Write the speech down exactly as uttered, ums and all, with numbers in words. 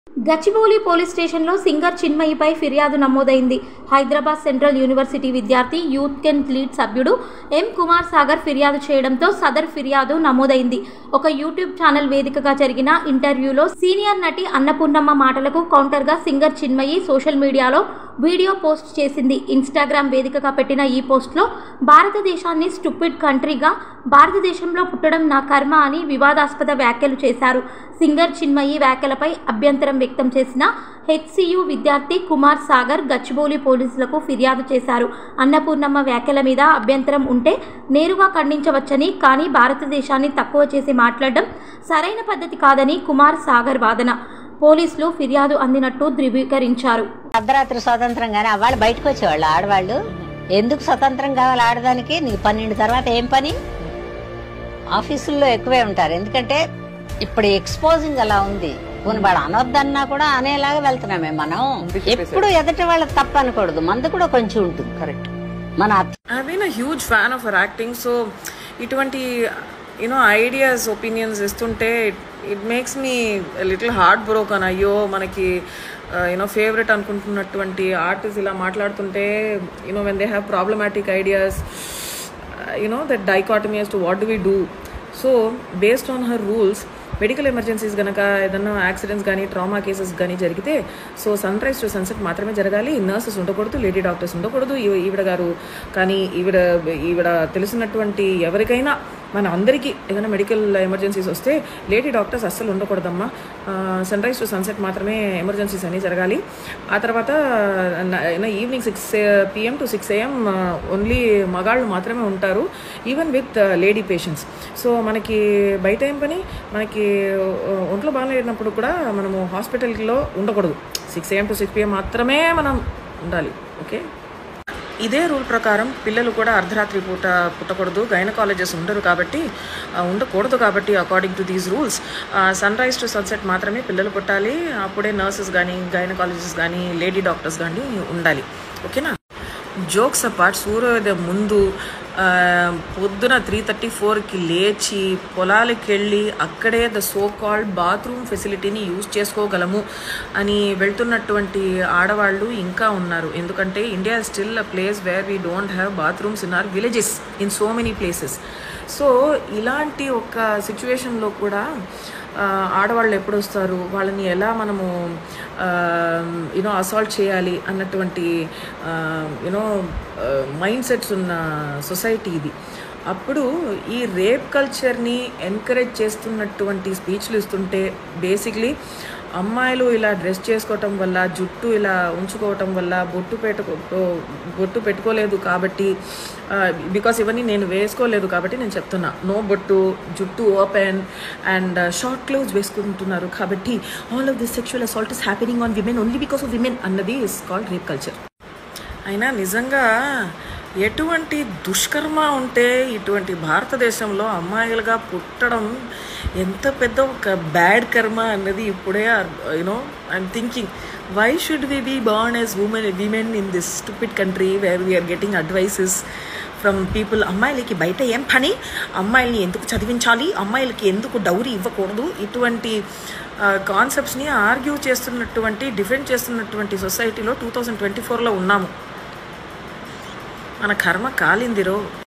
Gachibowli police స్టేషన్లో singer చిన్మయిపై ఫిర్యాదు నమోదైంది. హైదరాబాద్ సెంట్రల్ యూనివర్సిటీ విద్యార్థి యూత్ కెన్ లీడ్ సభ్యుడు ఎం కుమార్ సాగర్ ఫిర్యాదు చేయడంతో సదర్ ఫిర్యాదు నమోదైంది. ఒక యూట్యూబ్ ఛానల్ వేదికగా జరిగిన ఇంటర్వ్యూలో సీనియర్ నటి అన్నపూర్ణమ్మ మాటలకు కౌంటర్గా సింగర్ చిన్మయి సోషల్ మీడియాలో వీడియో పోస్ట్ చేసింది. ఇన్స్టాగ్రామ్ వేదికగా పెట్టిన ఈ పోస్ట్లో భారతదేశాన్ని స్టూపిడ్ కంట్రీగా, భారతదేశంలో పుట్టడం నా కర్మ అని వివాదాస్పద వ్యాఖ్యలు చేశారు. సింగర్ చిన్మయి వ్యాఖ్యలపై అభ్యంతరం వ్యక్తం చేసిన హెచ్సియు విద్యార్థి కుమార్ సాగర్ గచ్చిబౌలి పోలీసులకు ఫిర్యాదు చేశారు. అన్నపూర్ణమ్మ వ్యాఖ్యల మీద అభ్యంతరం ఉంటే నేరుగా ఖండించవచ్చని, కానీ భారతదేశాన్ని తక్కువ చేసి మాట్లాడడం సరైన పద్ధతి కాదని కుమార్ సాగర్ వాదన. పోలీసులు ఫిర్యాదు అందినట్టు ధృవీకరించారు. అర్ధరాత్రి స్వతంత్రంగానే వాళ్ళు బయటకు వచ్చేవాళ్ళు. ఆడవాళ్ళు ఎందుకు స్వతంత్రం కావాలి? ఆడదానికి నీకు పన్నెండు తర్వాత ఏం పని? ఆఫీసుల్లో ఎక్కువే ఉంటారు. ఎందుకంటే ఇప్పుడు ఎక్స్పోజింగ్ అలా ఉంది. కొన్ని వాడు అనొద్దన్నా కూడా అనేలాగా వెళ్తున్నామే మనం. ఎప్పుడు ఎదుటి వాళ్ళకి తప్పు అనకూడదు. మందు కూడా కొంచెం ఉంటుంది. కరెక్ట్. మన I've been a huge fan of her acting, so ఇటువంటి యూనో ఐడియాస్ ఒపీనియన్స్ ఇస్తుంటే it makes me little heart broken. అయ్యో మనకి యూనో ఫేవరెట్ అనుకుంటున్నటువంటి ఆర్టిస్ట్ ఇలా మాట్లాడుతుంటే you know when they have problematic ideas, you know that dichotomy as to what do we do. So based on her rules, medical emergencies కనుక ఏదన్నా accidents కానీ trauma cases కానీ జరిగితే so sunrise to sunset మాత్రమే జరగాలి. Nurses ఉండకూడదు, lady doctors ఉండకూడదు. ఈవిడ గారు కానీ ఈవిడ ఈవిడ తెలిసినటువంటి ఎవరికైనా మన అందరికీ ఏదైనా మెడికల్ ఎమర్జెన్సీస్ వస్తే లేడీ డాక్టర్స్ అస్సలు ఉండకూడదమ్మా. సన్ రైజ్ టు సన్సెట్ మాత్రమే ఎమర్జెన్సీస్ అన్నీ జరగాలి. ఆ తర్వాత evening six PM to six AM only మగాళ్ళు మాత్రమే ఉంటారు, even with lady patients. So మనకి బయట ఏం పని? మనకి ఒంట్లో బాగాలేనప్పుడు కూడా మనము హాస్పిటల్లో ఉండకూడదు. Six AM to six PM మాత్రమే మనం ఉండాలి. ఓకే, ఇదే రూల్ ప్రకారం పిల్లలు కూడా అర్ధరాత్రి పూట పుట్టకూడదు. గైనకాలజిస్ట్ ఉండరు కాబట్టి ఉండకూడదు కాబట్టి according to these rules sunrise to sunset మాత్రమే పిల్లలు పుట్టాలి. అప్పుడే నర్సెస్ కానీ గైనకాలజిస్ట్ కానీ లేడీ డాక్టర్స్ కానీ ఉండాలి. ఓకేనా? జోక్స్ అపార్ట్, సూర్యోదయం ముందు పొద్దున త్రీ థర్టీ ఫోర్కి లేచి పొలాలకి వెళ్ళి అక్కడే ద సో కాల్డ్ బాత్రూమ్ ఫెసిలిటీని యూజ్ చేసుకోగలము అని వెళ్తున్నటువంటి ఆడవాళ్ళు ఇంకా ఉన్నారు. ఎందుకంటే India is still a place where we don't have bathrooms in our villages in so many places. So ఇలాంటి ఒక సిచ్యువేషన్లో కూడా ఆడవాళ్ళు ఎప్పుడు వస్తారు, వాళ్ళని ఎలా మనము యూనో అసాల్ట్ చేయాలి అన్నటువంటి యూనో మైండ్ సెట్స్ ఉన్న సొసైటీ ఇది. అప్పుడు ఈ రేప్ కల్చర్ని ఎంకరేజ్ చేస్తున్నటువంటి స్పీచ్లు ఇస్తుంటే బేసిక్లీ అమ్మాయిలు ఇలా డ్రెస్ చేసుకోవటం వల్ల, జుట్టు ఇలా ఉంచుకోవటం వల్ల, బొట్టు పెట్టుకో బొట్టు పెట్టుకోలేదు కాబట్టి, బికాస్ ఇవన్నీ నేను వేసుకోలేదు కాబట్టి నేను చెప్తున్నా, నో బొట్టు, జుట్టు ఓపెన్ అండ్ షార్ట్ క్లోత్స్ వేసుకుంటున్నారు కాబట్టి all of this sexual assault is happening on women only because of women అన్నది ఇస్ కాల్డ్ రేప్ కల్చర్. అయినా నిజంగా ఎటువంటి దుష్కర్మ ఉంటే ఇటువంటి భారతదేశంలో అమ్మాయిలుగా పుట్టడం ఎంత పెద్ద ఒక బ్యాడ్ కర్మ అన్నది ఇప్పుడే you know I'm thinking, why should we be born as women women in this stupid country where we are getting advices from people. అమ్మాయిలకి బయట ఏం పని, అమ్మాయిల్ని ఎందుకు చదివించాలి, అమ్మాయిలకి ఎందుకు డౌరీ ఇవ్వకూడదు, ఇటువంటి కాన్సెప్ట్స్ని ఆర్గ్యూ చేస్తున్నటువంటి, డిఫెండ్ చేస్తున్నటువంటి సొసైటీలో టూ థౌజండ్ ట్వంటీ ఫోర్లో ఉన్నాము. మన కర్మ కాలిందిరో.